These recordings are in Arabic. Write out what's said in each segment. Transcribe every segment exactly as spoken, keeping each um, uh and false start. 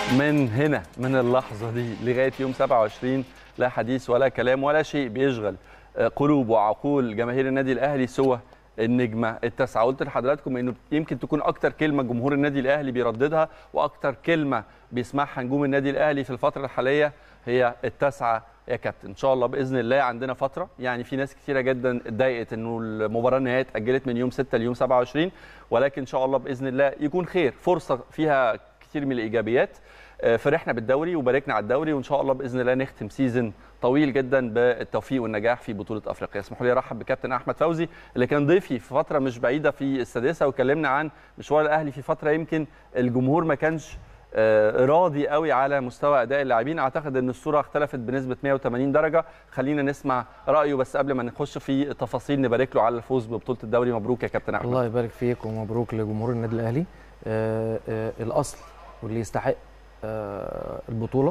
من هنا من اللحظة دي لغاية يوم سبعة وعشرين لا حديث ولا كلام ولا شيء بيشغل قلوب وعقول جماهير النادي الأهلي سوى النجمة التاسعة. قلت لحضراتكم إنه يمكن تكون أكتر كلمة جمهور النادي الأهلي بيرددها وأكتر كلمة بيسمعها نجوم النادي الأهلي في الفترة الحالية هي التاسعة يا كابتن. ان شاء الله باذن الله عندنا فتره، يعني في ناس كثيره جدا اتضايقت انه المباراه النهائيه اتاجلت من يوم ستة ليوم سبعة وعشرين، ولكن ان شاء الله باذن الله يكون خير، فرصه فيها كثير من الايجابيات. فرحنا بالدوري وباركنا على الدوري، وان شاء الله باذن الله نختم سيزون طويل جدا بالتوفيق والنجاح في بطوله افريقيا. اسمحوا لي ارحب بكابتن احمد فوزي اللي كان ضيفي في فتره مش بعيده في السادسه، وكلمنا عن مشوار الاهلي في فتره يمكن الجمهور ما كانش راضي قوي على مستوى اداء اللاعبين. اعتقد ان الصوره اختلفت بنسبه مئة وثمانين درجه. خلينا نسمع رايه، بس قبل ما نخش في تفاصيل نبارك له على الفوز ببطوله الدوري. مبروك يا كابتن احمد. الله يبارك فيك ومبروك لجمهور النادي الاهلي. آآ آآ الاصل واللي يستحق البطوله.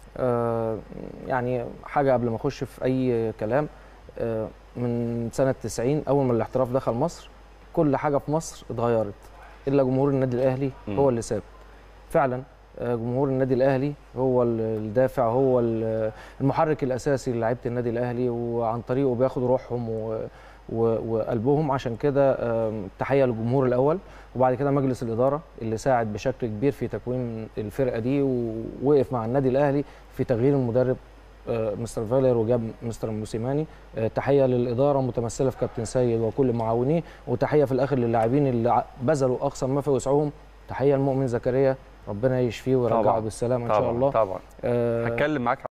يعني حاجه قبل ما اخش في اي كلام، من سنه تسعين اول ما الاحتراف دخل مصر كل حاجه في مصر اتغيرت الا جمهور النادي الاهلي هو اللي ثابت. فعلا جمهور النادي الاهلي هو الدافع، هو المحرك الاساسي للاعيبه النادي الاهلي، وعن طريقه بياخد روحهم وقلبهم. عشان كده تحيه للجمهور الاول، وبعد كده مجلس الاداره اللي ساعد بشكل كبير في تكوين الفرقه دي، ووقف مع النادي الاهلي في تغيير المدرب مستر فالير وجاب مستر موسيماني. تحيه للاداره متمثله في كابتن سيد وكل معاونيه، وتحيه في الاخر للاعبين اللي بذلوا اقصى ما في وسعهم. تحيه لمؤمن زكريا، ربنا يشفيه ويرجعه بالسلامه ان شاء الله. طبعا طبعا. أه هتكلم معاك